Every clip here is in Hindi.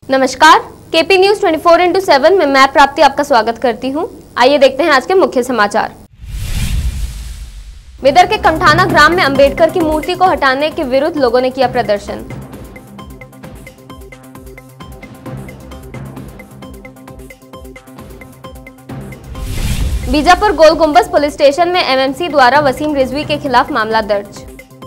नमस्कार, केपी न्यूज 24x7 में मैं प्राप्ति आपका स्वागत करती हूं। आइए देखते हैं आज के मुख्य समाचार। बिदर के कमठाना ग्राम में अंबेडकर की मूर्ति को हटाने के विरुद्ध लोगों ने किया प्रदर्शन। बीजापुर गोल गुंबज पुलिस स्टेशन में एमएमसी द्वारा वसीम रिजवी के खिलाफ मामला दर्ज।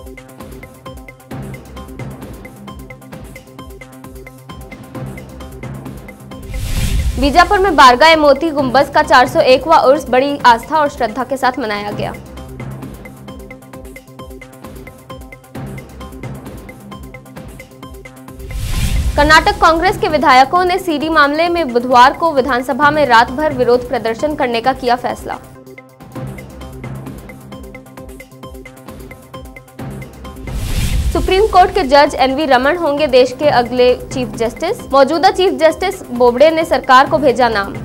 बीजापुर में बारगाह मोती गुंबज का 401वां उर्स बड़ी आस्था और श्रद्धा के साथ मनाया गया। कर्नाटक कांग्रेस के विधायकों ने सीडी मामले में बुधवार को विधानसभा में रात भर विरोध प्रदर्शन करने का किया फैसला। सुप्रीम कोर्ट के जज एनवी रमन होंगे देश के अगले चीफ जस्टिस। मौजूदा चीफ जस्टिस बोबडे ने सरकार को भेजा नाम।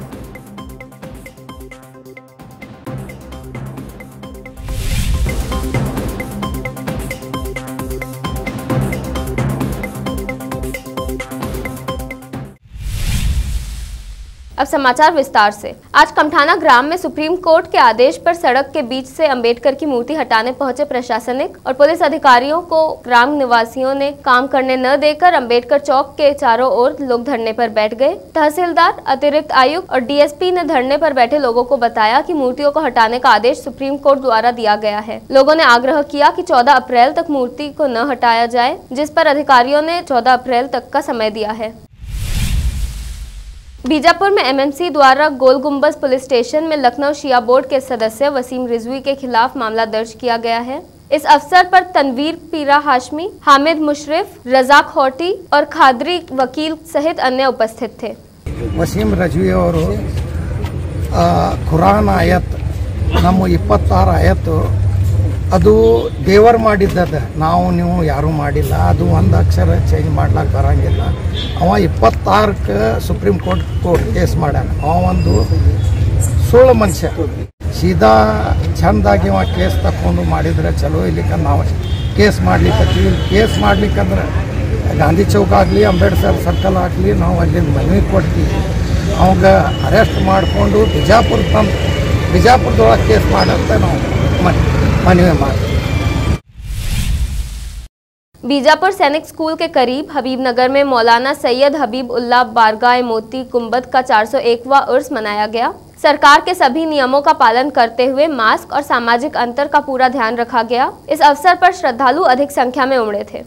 अब समाचार विस्तार से। आज कमठाना ग्राम में सुप्रीम कोर्ट के आदेश पर सड़क के बीच से अंबेडकर की मूर्ति हटाने पहुंचे प्रशासनिक और पुलिस अधिकारियों को ग्राम निवासियों ने काम करने न देकर अंबेडकर चौक के चारों ओर लोग धरने पर बैठ गए। तहसीलदार, अतिरिक्त आयुक्त और डीएसपी ने धरने पर बैठे लोगों को बताया कि मूर्तियों को हटाने का आदेश सुप्रीम कोर्ट द्वारा दिया गया है। लोगों ने आग्रह किया कि 14 अप्रैल तक मूर्ति को न हटाया जाए, जिस पर अधिकारियों ने 14 अप्रैल तक का समय दिया है। बीजापुर में एमएमसी द्वारा गोल गुंबज पुलिस स्टेशन में लखनऊ शिया बोर्ड के सदस्य वसीम रिजवी के खिलाफ मामला दर्ज किया गया है। इस अवसर पर तनवीर पीरा हाशमी, हामिद मुशरिफ, रजाक होटी और खादरी वकील सहित अन्य उपस्थित थे। वसीम रिजवी और कुरान आयत ನಮ್ಮ 26 ಆಯತ್ತು ಅದು ದೇವರ್ ಮಾಡಿದ್ದದ, ನಾವು ನೀವು ಯಾರೂ ಮಾಡಿಲ್ಲ, ಅದು ಒಂದು ಅಕ್ಷರ ಚೇಂಜ್ ಮಾಡ್ಲಿಕ್ಕೆ ಬರಂಗಿಲ್ಲ। ಅವ 26ಕ್ಕೆ ಸುಪ್ರೀಂ ಕೋರ್ಟ್ ಕೇಸ್ ಮಾಡ್ಯಾನ। ಅವ ಒಂದು ಸುಳ್ಳು ಮನುಷ್ಯ, ಸೀದಾ ಚಂದಾಗಿ ಅವ ಕೇಸ್ ತಗೊಂಡು ಮಾಡಿದ್ರೆ ಚಲೋ, ಇಲ್ಲಿಕ ನಾವು ಕೇಸ್ ಮಾಡ್ಲಿಕ್ಕತ್ತೀವಿ। ಕೇಸ್ ಮಾಡ್ಲಿಕ್ಕಂದ್ರೆ ಗಾಂಧಿ ಚೌಕ್ ಆಗಲಿ, ಅಂಬೇಡ್ಕರ್ ಸರ್ಕಲ್ ಆಗಲಿ, ನಾವು ಅಲ್ಲಿಂದ ಮನವಿ ಕೊಡ್ತೀವಿ। ಅವಾಗ ಅರೆಸ್ಟ್ ಮಾಡಿಕೊಂಡು ಬಿಜಾಪುರದೊಳಗೆ ಕೇಸ್ ಮಾಡಂತ ನಾವು बीजापुर सैनिक स्कूल के करीब हबीबनगर में मौलाना सैयद हबीब उल्लाह बारगाह मोती गुंबद का 401वां उर्स मनाया गया। सरकार के सभी नियमों का पालन करते हुए मास्क और सामाजिक अंतर का पूरा ध्यान रखा गया। इस अवसर पर श्रद्धालु अधिक संख्या में उमड़े थे।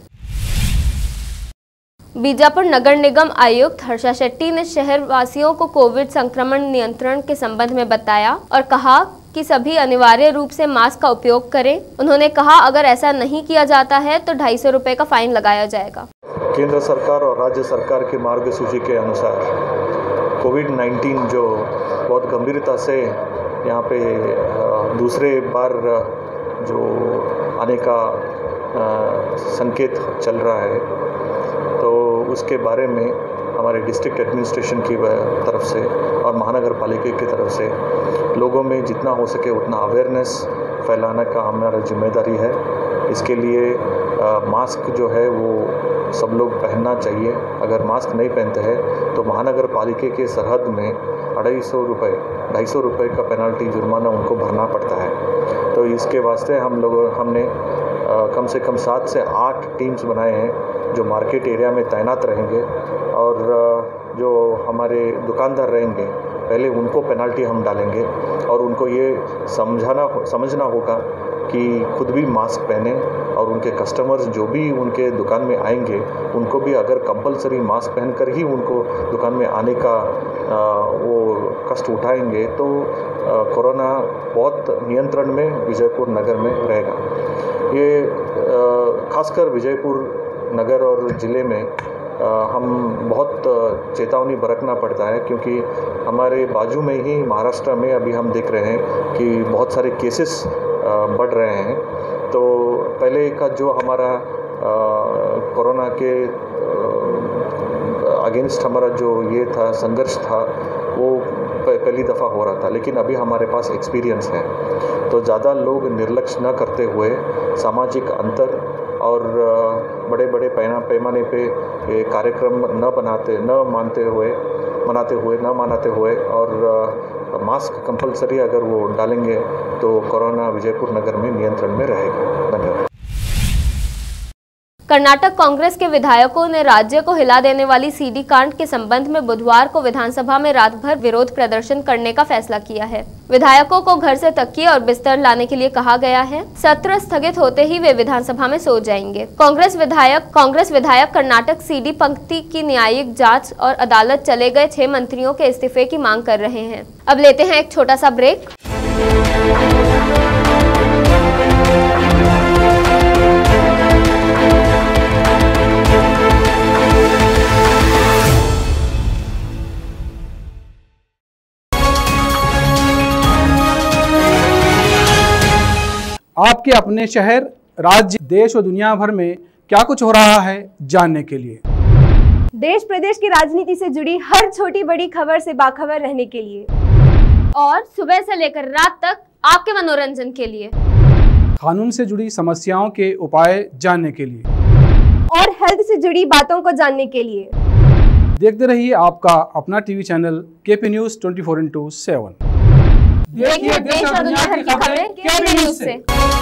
बीजापुर नगर निगम आयुक्त हर्षा शेट्टी ने शहर वासियों को कोविड संक्रमण नियंत्रण के संबंध में बताया और कहा कि सभी अनिवार्य रूप से मास्क का उपयोग करें। उन्होंने कहा, अगर ऐसा नहीं किया जाता है तो 250 रुपए का फाइन लगाया जाएगा। केंद्र सरकार और राज्य सरकार की मार्गसूची के अनुसार कोविड-19 जो बहुत गंभीरता से यहाँ पे दूसरे बार जो आने का संकेत चल रहा है, तो उसके बारे में हमारे डिस्ट्रिक्ट एडमिनिस्ट्रेशन की तरफ से और महानगर पालिका की तरफ से लोगों में जितना हो सके उतना अवेयरनेस फैलाने का हमारा जिम्मेदारी है। इसके लिए मास्क जो है वो सब लोग पहनना चाहिए। अगर मास्क नहीं पहनते हैं तो महानगर पालिका के सरहद में 250 रुपये का पेनल्टी जुर्माना उनको भरना पड़ता है। तो इसके वास्ते हमने कम से कम 7 से 8 टीम्स बनाए हैं जो मार्केट एरिया में तैनात रहेंगे, और जो हमारे दुकानदार रहेंगे पहले उनको पेनल्टी हम डालेंगे, और उनको ये समझना होगा कि खुद भी मास्क पहने, और उनके कस्टमर्स जो भी उनके दुकान में आएंगे उनको भी अगर कंपलसरी मास्क पहनकर ही उनको दुकान में आने का वो कष्ट उठाएंगे तो कोरोना बहुत नियंत्रण में विजयपुर नगर में रहेगा। ये खासकर विजयपुर नगर और ज़िले में हम बहुत चेतावनी बरतना पड़ता है, क्योंकि हमारे बाजू में ही महाराष्ट्र में अभी हम देख रहे हैं कि बहुत सारे केसेस बढ़ रहे हैं। तो पहले का जो हमारा कोरोना के अगेंस्ट हमारा जो ये था संघर्ष था वो पहली दफ़ा हो रहा था, लेकिन अभी हमारे पास एक्सपीरियंस है। तो ज़्यादा लोग निर्लक्ष्य न करते हुए सामाजिक अंतर और बड़े बड़े पैमाने पे ये कार्यक्रम न मनाते हुए और मास्क कंपलसरी अगर वो डालेंगे तो कोरोना विजयपुर नगर में नियंत्रण में रहेगा। धन्यवाद। कर्नाटक कांग्रेस के विधायकों ने राज्य को हिला देने वाली सीडी कांड के संबंध में बुधवार को विधानसभा में रात भर विरोध प्रदर्शन करने का फैसला किया है। विधायकों को घर से तकिए और बिस्तर लाने के लिए कहा गया है। सत्र स्थगित होते ही वे विधानसभा में सो जाएंगे। कांग्रेस विधायक कर्नाटक सीडी पंक्ति की न्यायिक जांच और अदालत चले गए 6 मंत्रियों के इस्तीफे की मांग कर रहे हैं। अब लेते हैं एक छोटा सा ब्रेक। आपके अपने शहर, राज्य, देश और दुनिया भर में क्या कुछ हो रहा है जानने के लिए, देश प्रदेश की राजनीति से जुड़ी हर छोटी बड़ी खबर से बाखबर रहने के लिए और सुबह से लेकर रात तक आपके मनोरंजन के लिए, कानून से जुड़ी समस्याओं के उपाय जानने के लिए और हेल्थ से जुड़ी बातों को जानने के लिए देखते रहिए आपका अपना टीवी चैनल केपी न्यूज 24/7। देखिए देश और दुनिया भर की खबरें केपी न्यूज से।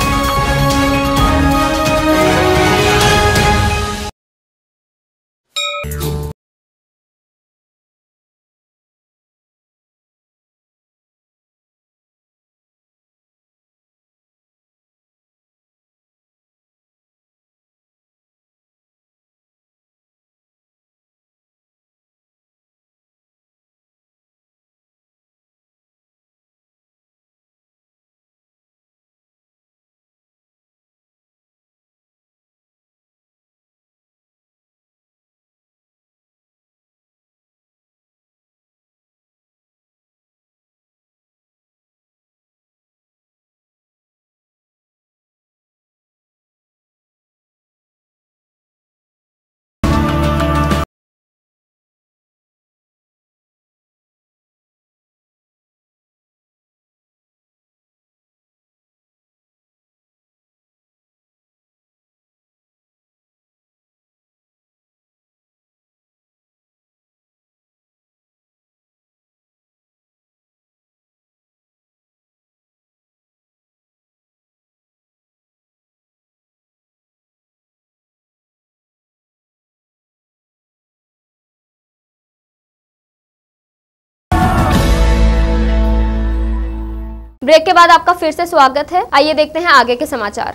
ब्रेक के बाद आपका फिर से स्वागत है। आइए देखते हैं आगे के समाचार।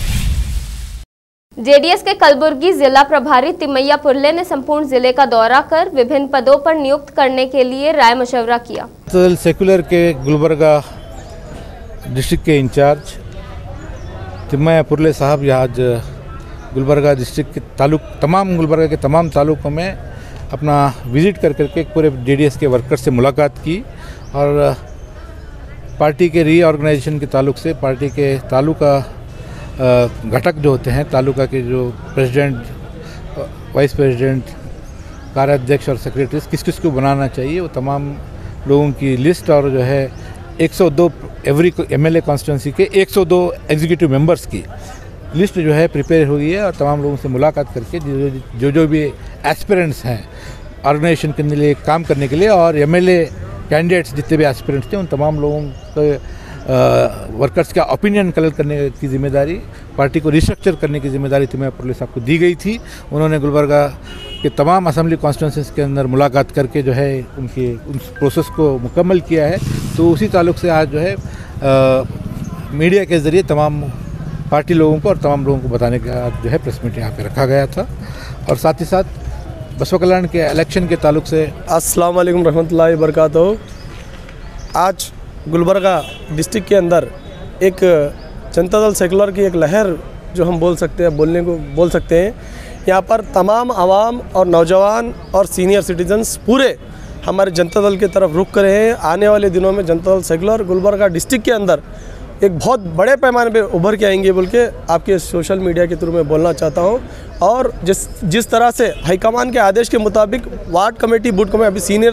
जेडीएस के कलबुर्गी जिला प्रभारी तिमैया पुरले ने संपूर्ण जिले का दौरा कर विभिन्न पदों पर नियुक्त करने के लिए राय मशवरा किया। सेक्युलर के गुलबर्गा डिस्ट्रिक्ट के इंचार्ज तिमैया पुरले साहब आज गुलबर्गा डिस्ट्रिक्ट के गुलबर्गा के तमाम तालुकों में अपना विजिट कर करके पूरे जेडीएस के वर्कर से मुलाकात की और पार्टी के रीऑर्गेनाइजेशन के ताल्लुक से पार्टी के तालुका घटक जो होते हैं, तालुका के जो प्रेसिडेंट, वाइस प्रेसिडेंट, कार्याध्यक्ष और सेक्रेटरीज किस किस को बनाना चाहिए वो तमाम लोगों की लिस्ट और जो है 102 एवरी एमएलए कॉन्स्टिट्यूंसी के 102 एग्जीक्यूटिव मेंबर्स की लिस्ट जो है प्रिपेयर हुई है और तमाम लोगों से मुलाकात करके जो भी एस्पिरेंट्स हैं ऑर्गेनाइजेशन के लिए काम करने के लिए और एमएलए कैंडिडेट्स जितने भी एस्पिरेंट्स थे उन तमाम लोगों के वर्कर्स का ओपिनियन कलेक्ट करने की जिम्मेदारी, पार्टी को रिस्ट्रक्चर करने की जिम्मेदारी तिमैया पुरले साहब को दी गई थी। उन्होंने गुलबर्गा के तमाम असेंबली कॉन्स्टिट्यूंसीज के अंदर मुलाकात करके जो है उस प्रोसेस को मुकम्मल किया है। तो उसी ताल्लुक से आज जो है मीडिया के ज़रिए तमाम पार्टी लोगों को और तमाम लोगों को बताने का जो है प्रेस मीट यहाँ पे रखा गया था और साथ ही साथ बसवा कल्याण के इलेक्शन के ताल्लुक से अस्सलाम वालेकुम रहमतुल्लाहि बरकातहू। आज गुलबर्गा डिस्ट्रिक्ट के अंदर एक जनता दल सेकुलर की एक लहर जो हम बोल सकते हैं यहाँ पर तमाम आवाम और नौजवान और सीनियर सिटीजन्स पूरे हमारे जनता दल की तरफ रुख करे हैं। आने वाले दिनों में जनता दल सेकुलर गुलबर्गा डिस्ट्रिक्ट के अंदर एक बहुत बड़े पैमाने पे उभर के आएंगे बोल के आपके सोशल मीडिया के थ्रू मैं बोलना चाहता हूं। और जिस तरह से हाईकमान के आदेश के मुताबिक वार्ड कमेटी, बूथ कमेटी, अभी सीनियर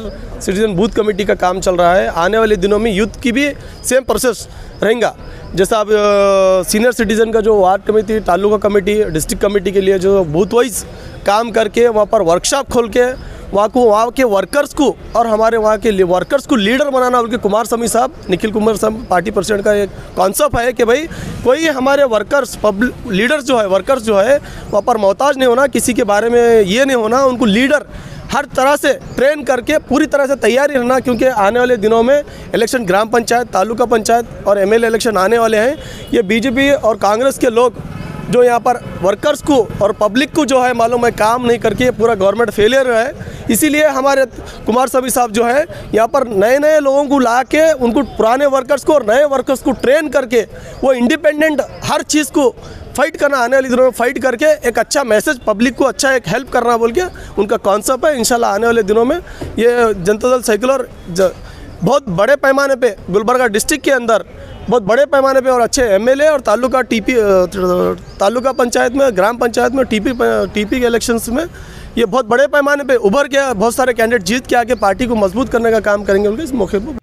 सिटीजन बूथ कमेटी का काम चल रहा है। आने वाले दिनों में यूथ की भी सेम प्रोसेस रहेगा। जैसा अब सीनियर सिटीज़न का जो ward committee, taluka committee, district committee के लिए जो बूथ वाइज काम करके वहाँ पर वर्कशॉप खोल के वहाँ के वर्कर्स को और हमारे वहाँ के वर्कर्स को लीडर बनाना, बल्कि कुमार स्वामी साहब, निखिल कुमार साहब पार्टी प्रेसिडेंट का एक कॉन्सेप्ट है कि भाई कोई हमारे वर्कर्स पब्लिक लीडर्स जो है, वर्कर्स जो है वहाँ पर मोहताज नहीं होना, किसी के बारे में ये नहीं होना, उनको लीडर हर तरह से ट्रेन करके पूरी तरह से तैयारी रहना, क्योंकि आने वाले दिनों में इलेक्शन ग्राम पंचायत, तालुका पंचायत और एमएलए इलेक्शन आने वाले हैं। ये बीजेपी और कांग्रेस के लोग जो यहाँ पर वर्कर्स को और पब्लिक को जो है मालूम है काम नहीं करके पूरा गवर्नमेंट फेलियर है। इसीलिए हमारे कुमार स्वामी साहब जो है यहाँ पर नए नए लोगों को ला के उनको पुराने वर्कर्स को और नए वर्कर्स को ट्रेन करके वो इंडिपेंडेंट हर चीज़ को फाइट करना, आने वाले दिनों में फाइट करके एक अच्छा मैसेज पब्लिक को अच्छा एक हेल्प करना बोल के उनका कॉन्सेप्ट है। इंशाल्लाह आने वाले दिनों में ये जनता दल सेक्युलर बहुत बड़े पैमाने पे गुलबर्गा डिस्ट्रिक्ट के अंदर बहुत बड़े पैमाने पे और अच्छे एमएलए और तालुका पंचायत में, ग्राम पंचायत में, टीपी के इलेक्शंस में ये बहुत बड़े पैमाने पे उभर के बहुत सारे कैंडिडेट जीत के आके पार्टी को मजबूत करने का काम करेंगे उनके इस मौके पर।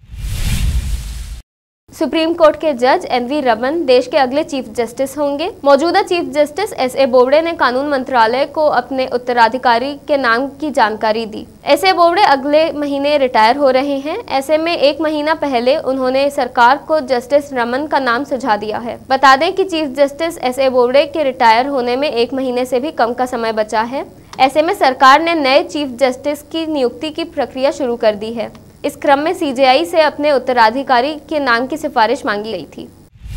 सुप्रीम कोर्ट के जज एनवी रमन देश के अगले चीफ जस्टिस होंगे। मौजूदा चीफ जस्टिस एसए बोबड़े ने कानून मंत्रालय को अपने उत्तराधिकारी के नाम की जानकारी दी। एसए बोबड़े अगले महीने रिटायर हो रहे हैं। ऐसे में 1 महीना पहले उन्होंने सरकार को जस्टिस रमन का नाम सुझा दिया है। बता दें कि चीफ जस्टिस एसए बोबड़े के रिटायर होने में 1 महीने से भी कम का समय बचा है। ऐसे में सरकार ने नए चीफ जस्टिस की नियुक्ति की प्रक्रिया शुरू कर दी है। इस क्रम में सीजेआई से अपने उत्तराधिकारी के नाम की सिफारिश मांगी गई थी।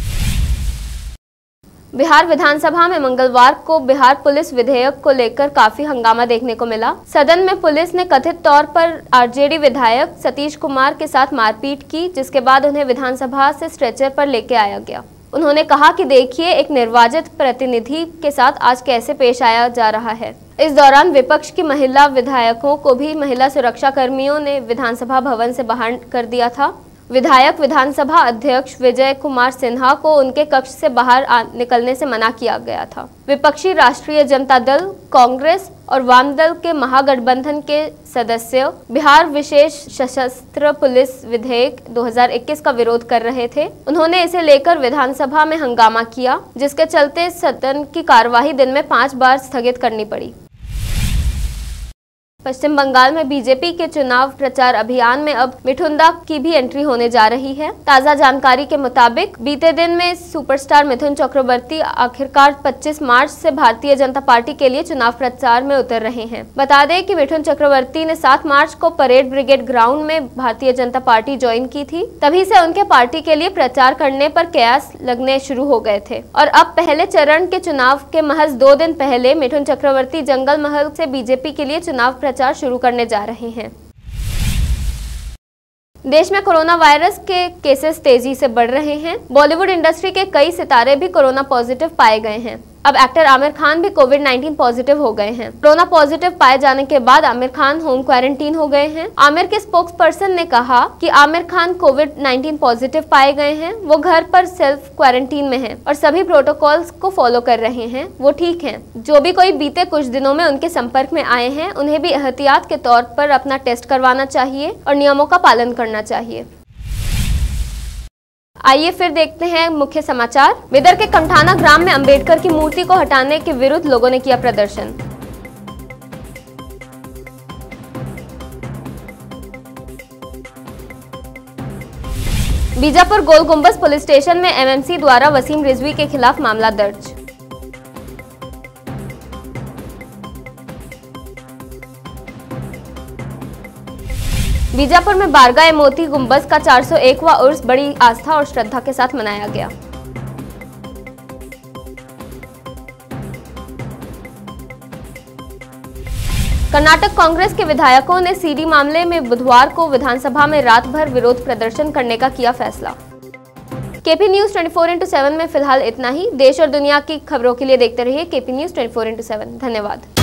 बिहार विधानसभा में मंगलवार को बिहार पुलिस विधेयक को लेकर काफी हंगामा देखने को मिला। सदन में पुलिस ने कथित तौर पर आरजेडी विधायक सतीश कुमार के साथ मारपीट की, जिसके बाद उन्हें विधानसभा से स्ट्रेचर पर लेके आया गया। उन्होंने कहा कि देखिए एक निर्वाचित प्रतिनिधि के साथ आज कैसे पेश आया जा रहा है। इस दौरान विपक्ष की महिला विधायकों को भी महिला सुरक्षा कर्मियों ने विधानसभा भवन से बाहर कर दिया था। विधायक विधानसभा अध्यक्ष विजय कुमार सिन्हा को उनके कक्ष से बाहर निकलने से मना किया गया था। विपक्षी राष्ट्रीय जनता दल, कांग्रेस और वाम दल के महागठबंधन के सदस्य बिहार विशेष सशस्त्र पुलिस विधेयक 2021 का विरोध कर रहे थे। उन्होंने इसे लेकर विधानसभा में हंगामा किया, जिसके चलते सदन की कार्यवाही दिन में 5 बार स्थगित करनी पड़ी। पश्चिम बंगाल में बीजेपी के चुनाव प्रचार अभियान में अब मिथुन दा की भी एंट्री होने जा रही है। ताजा जानकारी के मुताबिक बीते दिन में सुपरस्टार मिथुन चक्रवर्ती आखिरकार 25 मार्च से भारतीय जनता पार्टी के लिए चुनाव प्रचार में उतर रहे हैं। बता दें कि मिथुन चक्रवर्ती ने 7 मार्च को परेड ब्रिगेड ग्राउंड में भारतीय जनता पार्टी ज्वाइन की थी। तभी से उनके पार्टी के लिए प्रचार करने पर कयास लगने शुरू हो गए थे और अब पहले चरण के चुनाव के महज 2 दिन पहले मिथुन चक्रवर्ती जंगल महल से बीजेपी के लिए चुनाव प्रचार शुरू करने जा रहे हैं। देश में कोरोना वायरस के केसेस तेजी से बढ़ रहे हैं। बॉलीवुड इंडस्ट्री के कई सितारे भी कोरोना पॉजिटिव पाए गए हैं। अब एक्टर आमिर खान भी कोविड-19 पॉजिटिव हो गए हैं। कोरोना पॉजिटिव पाए जाने के बाद आमिर खान होम क्वारंटीन हो गए हैं। आमिर के स्पोक्स पर्सन ने कहा कि आमिर खान कोविड-19 पॉजिटिव पाए गए हैं। वो घर पर सेल्फ क्वारंटीन में हैं और सभी प्रोटोकॉल्स को फॉलो कर रहे हैं। वो ठीक हैं। जो भी कोई बीते कुछ दिनों में उनके संपर्क में आए हैं, उन्हें भी एहतियात के तौर पर अपना टेस्ट करवाना चाहिए और नियमों का पालन करना चाहिए। आइए फिर देखते हैं मुख्य समाचार। बिदर के कमठाना ग्राम में अंबेडकर की मूर्ति को हटाने के विरुद्ध लोगों ने किया प्रदर्शन। बीजापुर गोल गुंबज पुलिस स्टेशन में एमएमसी द्वारा वसीम रिजवी के खिलाफ मामला दर्ज। बीजापुर में बारगाह मोती गुंबज का 401वां उर्स बड़ी आस्था और श्रद्धा के साथ मनाया गया। कर्नाटक कांग्रेस के विधायकों ने सीडी मामले में बुधवार को विधानसभा में रात भर विरोध प्रदर्शन करने का किया फैसला। केपी न्यूज 24x7 में फिलहाल इतना ही। देश और दुनिया की खबरों के लिए देखते रहिए केपी न्यूज 24x7। धन्यवाद।